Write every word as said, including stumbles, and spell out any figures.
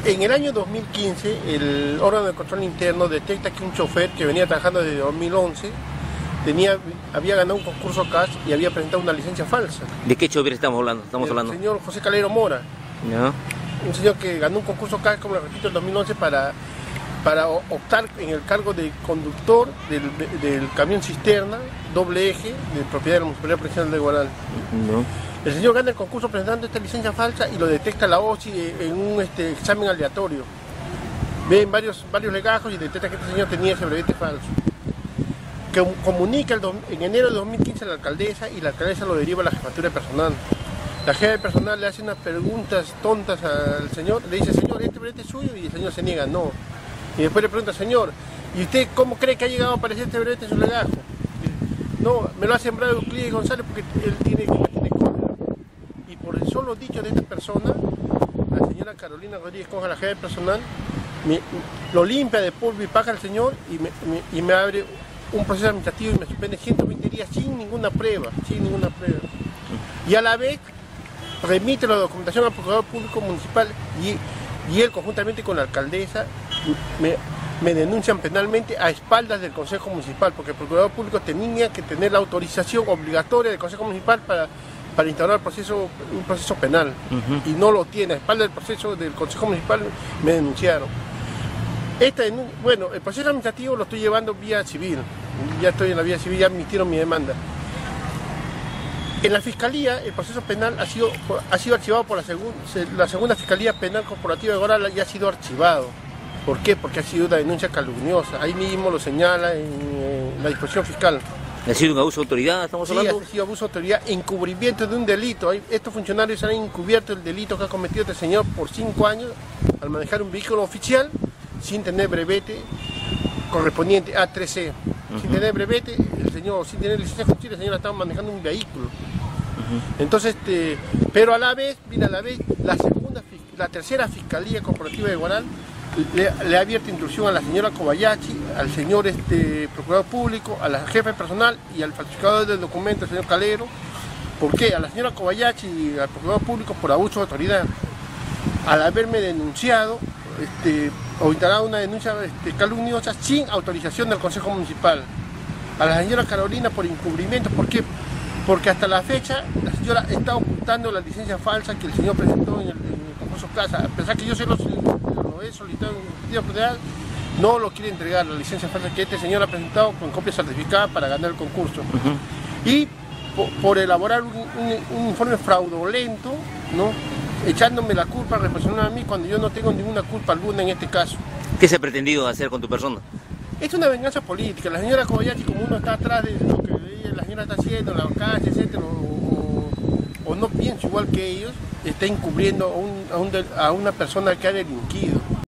En el año dos mil quince, el órgano de control interno detecta que un chofer que venía trabajando desde dos mil once tenía, había ganado un concurso C A S y había presentado una licencia falsa. ¿De qué chofer estamos hablando? Estamos el hablando. señor José Calero Mora. ¿No? Un señor que ganó un concurso C A S, como lo repito, en dos mil once para, para optar en el cargo de conductor del, del camión cisterna doble eje de propiedad de la Municipalidad Provincial de Guaral. No. El señor gana el concurso presentando esta licencia falsa y lo detecta la O S I en un este, examen aleatorio. Ven varios, varios legajos y detecta que este señor tenía ese brevete falso. Que comunica el do, en enero de dos mil quince a la alcaldesa y la alcaldesa lo deriva a la jefatura de personal. La jefa de personal le hace unas preguntas tontas al señor, le dice, señor, ¿este brevete es suyo? Y el señor se niega, no. Y después le pregunta, señor, ¿y usted cómo cree que ha llegado a aparecer este brevete en su legajo? No, me lo ha sembrado Euclides González porque él tiene, tiene cólera. Y por el solo dicho de esta persona, la señora Carolina Rodríguez Conja, la jefa de personal, me, lo limpia de polvo y paja al señor y me, me, y me abre un proceso administrativo y me suspende ciento veinte días sin ninguna prueba, sin ninguna prueba. Y a la vez remite la documentación al Procurador Público Municipal y, y él conjuntamente con la alcaldesa me, me denuncian penalmente a espaldas del Consejo Municipal, porque el Procurador Público tenía que tener la autorización obligatoria del Consejo Municipal para, para instaurar el proceso, un proceso penal, uh-huh. Y no lo tiene. A espaldas del proceso del Consejo Municipal me denunciaron. Esta denun- bueno, el proceso administrativo lo estoy llevando vía civil, ya estoy en la vía civil, ya admitieron mi demanda. En la Fiscalía, el proceso penal ha sido, ha sido archivado por la, segun, la segunda Fiscalía Penal Corporativa de Guaral, ya ha sido archivado. ¿Por qué? Porque ha sido una denuncia calumniosa. Ahí mismo lo señala en, en la disposición fiscal. ¿Ha sido un abuso de autoridad, estamos sí, hablando? Sí, ha sido abuso de autoridad, encubrimiento de un delito. Estos funcionarios han encubierto el delito que ha cometido este señor por cinco años al manejar un vehículo oficial sin tener brevete correspondiente A tres C. Uh-huh. Sin tener brevete, el señor, sin tener licencia de conducir, el señor estaba manejando un vehículo. Uh-huh. Entonces, este, pero a la vez, mira, a la vez, la segunda, la tercera Fiscalía Corporativa de Guaral le, le ha abierto intrusión a la señora Kobayashi, al señor este, Procurador Público, a la jefa de personal y al falsificador del documento, el señor Calero. ¿Por qué? A la señora Kobayashi y al Procurador Público por abuso de autoridad. Al haberme denunciado, este, o instalado una denuncia este, calumniosa sin autorización del Consejo Municipal. A la señora Carolina por encubrimiento. ¿Por qué? Porque hasta la fecha la señora está ocultando la licencia falsa que el señor presentó en el, en el concurso Casa. A pesar que yo se lo, lo he solicitado en el federal, no lo quiere entregar la licencia falsa que este señor ha presentado con copia certificada para ganar el concurso. Uh-huh. Y por, por elaborar un, un, un informe fraudulento, ¿no?, echándome la culpa, represionando a mí cuando yo no tengo ninguna culpa alguna en este caso. ¿Qué se ha pretendido hacer con tu persona? Es una venganza política. La señora Kobayashi, como uno está atrás de lo que la señora está haciendo, la alcance, etcétera, o, o no pienso igual que ellos, está encubriendo a, un, a, un, a una persona que ha delinquido.